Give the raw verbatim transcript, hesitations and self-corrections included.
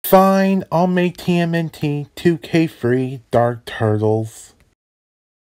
Fine, I'll make T M N T two K free Dark Turtles.